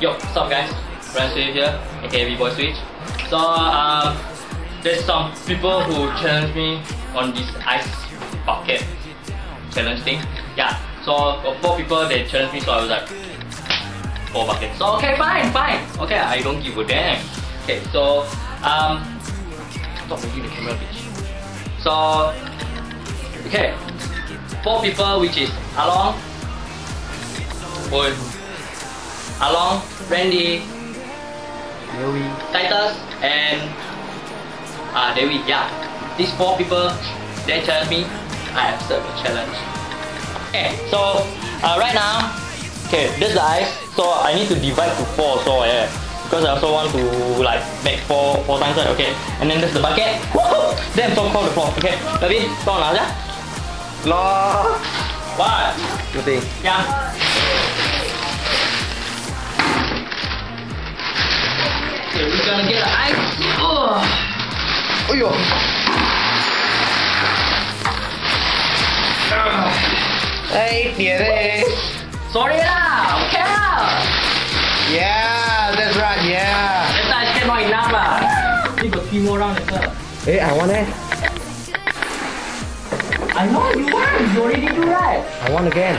Yo, what's up guys? Brand Switch here, aka B-Boy Switch. So there's some people who challenge me on this ice bucket challenge thing. Yeah, so 4 people they challenged me, so I was like 4 buckets. So okay, fine. Okay, I don't give a damn. Okay, so stop moving the camera, bitch. So okay, 4 people, which is Along, Randy, Titus, and Dewi. Yeah, these 4 people they challenge me. I accept the challenge. Okay, so right now, okay, this is the ice. So I need to divide to 4. So yeah, because I also want to like make 4 times. Right? Okay, and then there's the bucket. Woohoo! Damn, so cold the floor. Okay, David, kau nak aja? Lo. What? Putih. Yeah. Okay, we're gonna get the ice. Oh yo. Hey, tiere. Sorry lah. Okay lah. Yeah, that's right. Yeah. That ice cream not enough lah. Need got 3 more rounds later. Hey, I want it. I know you want. You already do right. I want again.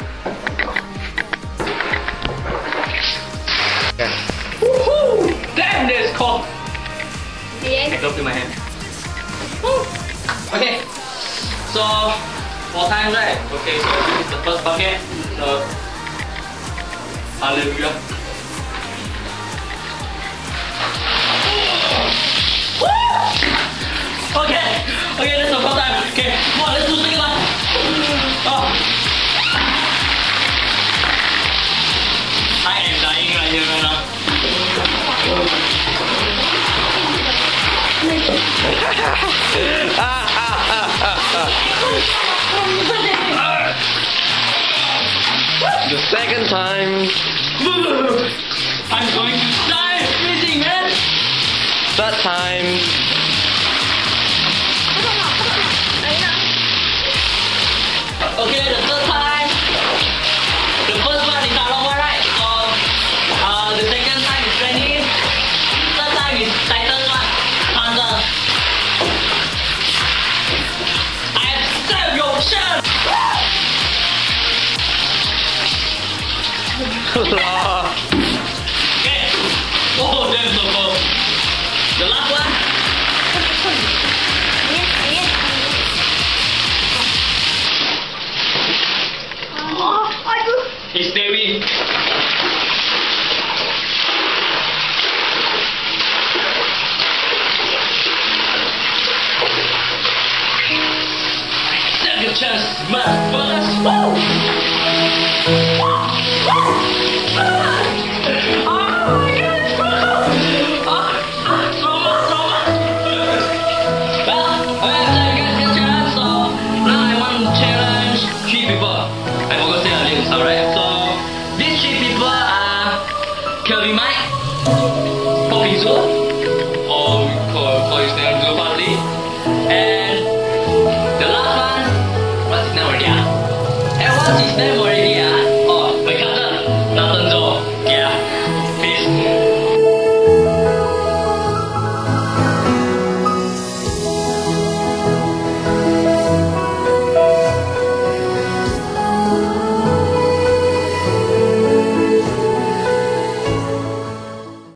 Yeah. Woohoo! Damn, this cold. Yes. I go to my hand. Okay, so 4 times, right? Okay, so this is the first bucket. So hallelujah. Okay, that's the first time. Okay, come on, let's do second one. Oh. I am dying right here right now. The second time. I'm going to die freezing, man. Third time. Okay, the third time. The first one is Along one, right? So the second time is Randy. Third time is Titan one. Hunter. I accept your challenge. Okay. Oh, that's so cool. The last one. It's Dewi. Accept your chance, motherfuckers. And the last one, what's his name already? And what's his name